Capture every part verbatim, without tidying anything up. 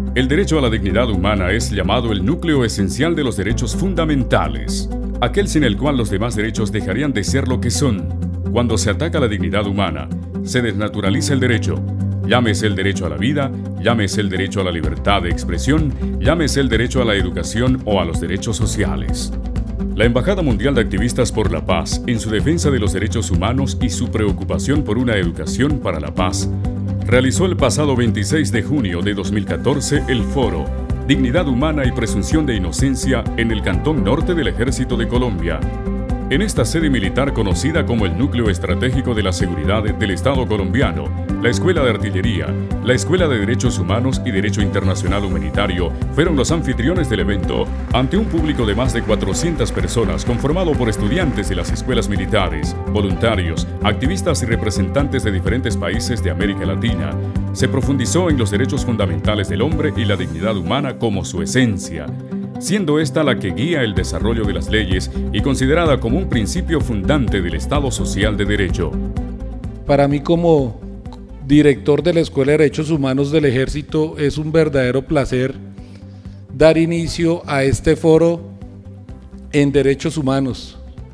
El derecho a la dignidad humana es llamado el núcleo esencial de los derechos fundamentales, aquel sin el cual los demás derechos dejarían de ser lo que son. Cuando se ataca la dignidad humana, se desnaturaliza el derecho. Llámese el derecho a la vida, llámese el derecho a la libertad de expresión, llámese el derecho a la educación o a los derechos sociales. La Embajada Mundial de Activistas por la Paz, en su defensa de los derechos humanos y su preocupación por una educación para la paz, realizó el pasado veintiséis de junio de dos mil catorce el foro Dignidad Humana y Presunción de Inocencia en el Cantón Norte del Ejército de Colombia. En esta sede militar conocida como el núcleo estratégico de la seguridad del Estado colombiano, la Escuela de Artillería, la Escuela de Derechos Humanos y Derecho Internacional Humanitario fueron los anfitriones del evento ante un público de más de cuatrocientas personas conformado por estudiantes de las escuelas militares, voluntarios, activistas y representantes de diferentes países de América Latina. Se profundizó en los derechos fundamentales del hombre y la dignidad humana como su esencia, siendo esta la que guía el desarrollo de las leyes y considerada como un principio fundante del Estado Social de Derecho. Para mí, como director de la Escuela de Derechos Humanos del Ejército, es un verdadero placer dar inicio a este foro en derechos humanos.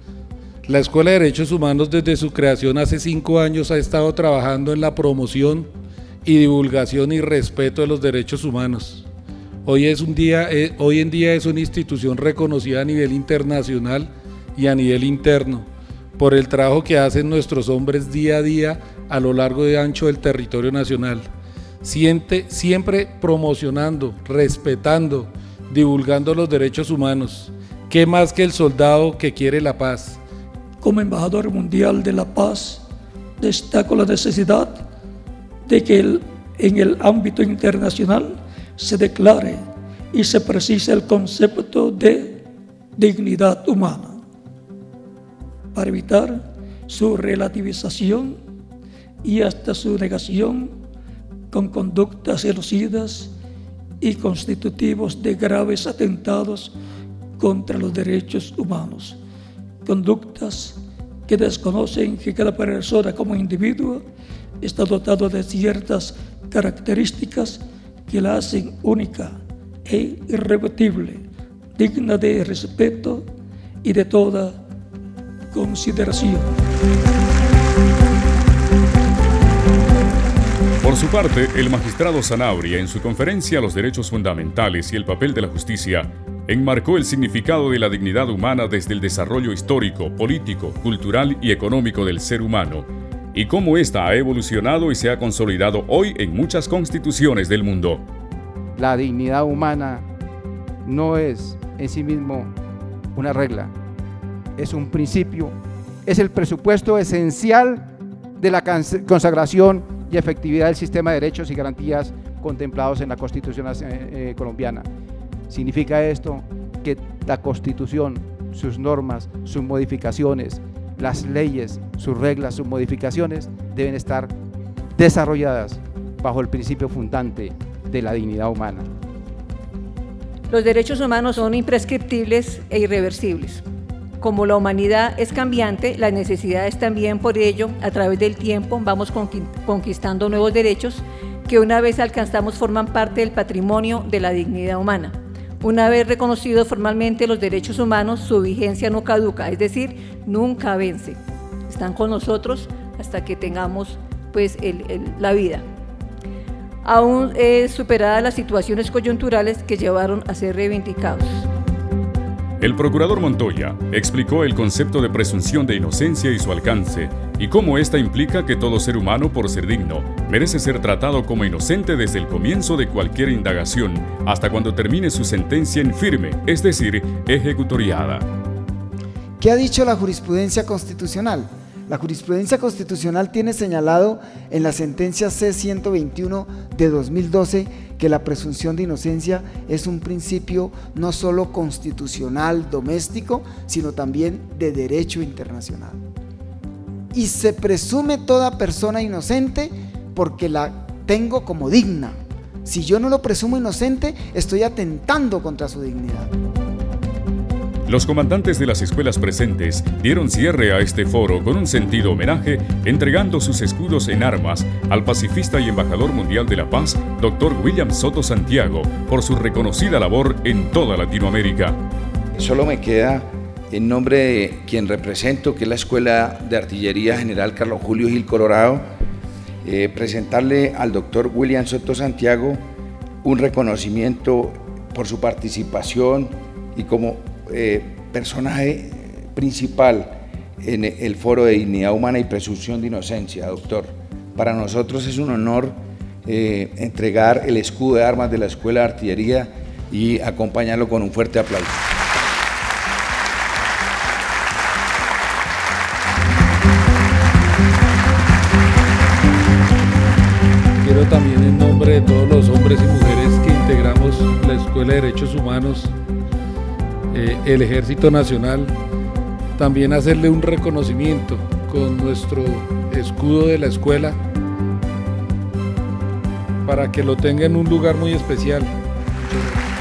La Escuela de Derechos Humanos, desde su creación hace cinco años, ha estado trabajando en la promoción y divulgación y respeto de los derechos humanos. Hoy, es un día, eh, hoy en día es una institución reconocida a nivel internacional y a nivel interno por el trabajo que hacen nuestros hombres día a día a lo largo y ancho del territorio nacional, Siente, siempre promocionando, respetando, divulgando los derechos humanos. ¿Qué más que el soldado que quiere la paz? Como embajador mundial de la paz, destaco la necesidad de que el, en el ámbito internacional se declare y se precise el concepto de dignidad humana para evitar su relativización y hasta su negación con conductas genocidas y constitutivos de graves atentados contra los derechos humanos, conductas que desconocen que cada persona como individuo está dotado de ciertas características que la hacen única e irrebatible, digna de respeto y de toda consideración. Por su parte, el magistrado Sanabria, en su conferencia Los Derechos Fundamentales y el Papel de la Justicia, enmarcó el significado de la dignidad humana desde el desarrollo histórico, político, cultural y económico del ser humano, y cómo ésta ha evolucionado y se ha consolidado hoy en muchas constituciones del mundo. La dignidad humana no es en sí mismo una regla, es un principio, es el presupuesto esencial de la consagración y efectividad del sistema de derechos y garantías contemplados en la Constitución eh, colombiana. Significa esto que la Constitución, sus normas, sus modificaciones, las leyes, sus reglas, sus modificaciones deben estar desarrolladas bajo el principio fundante de la dignidad humana. Los derechos humanos son imprescriptibles e irreversibles. Como la humanidad es cambiante, las necesidades también, por ello, a través del tiempo vamos conquistando nuevos derechos que una vez alcanzamos forman parte del patrimonio de la dignidad humana. Una vez reconocidos formalmente los derechos humanos, su vigencia no caduca, es decir, nunca vence. Están con nosotros hasta que tengamos pues, el, el, la vida. Aún es superada las situaciones coyunturales que llevaron a ser reivindicados. El procurador Montoya explicó el concepto de presunción de inocencia y su alcance, y cómo ésta implica que todo ser humano, por ser digno, merece ser tratado como inocente desde el comienzo de cualquier indagación hasta cuando termine su sentencia en firme, es decir, ejecutoriada. ¿Qué ha dicho la jurisprudencia constitucional? La jurisprudencia constitucional tiene señalado en la sentencia C ciento veintiuno de dos mil doce que la presunción de inocencia es un principio no solo constitucional doméstico, sino también de derecho internacional. Y se presume toda persona inocente porque la tengo como digna. Si yo no lo presumo inocente, estoy atentando contra su dignidad. Los comandantes de las escuelas presentes dieron cierre a este foro con un sentido homenaje, entregando sus escudos en armas al pacifista y embajador mundial de la paz, doctor William Soto Santiago, por su reconocida labor en toda Latinoamérica. Solo me queda, en nombre de quien represento, que es la Escuela de Artillería General Carlos Julio Gil Colorado, eh, presentarle al doctor William Soto Santiago un reconocimiento por su participación y como eh, personaje principal en el Foro de Dignidad Humana y Presunción de Inocencia. Doctor, para nosotros es un honor eh, entregar el escudo de armas de la Escuela de Artillería y acompañarlo con un fuerte aplauso. Quiero también, en nombre de todos los hombres y mujeres que integramos la Escuela de Derechos Humanos, eh, el Ejército Nacional, también hacerle un reconocimiento con nuestro escudo de la escuela para que lo tenga en un lugar muy especial. Muchas gracias.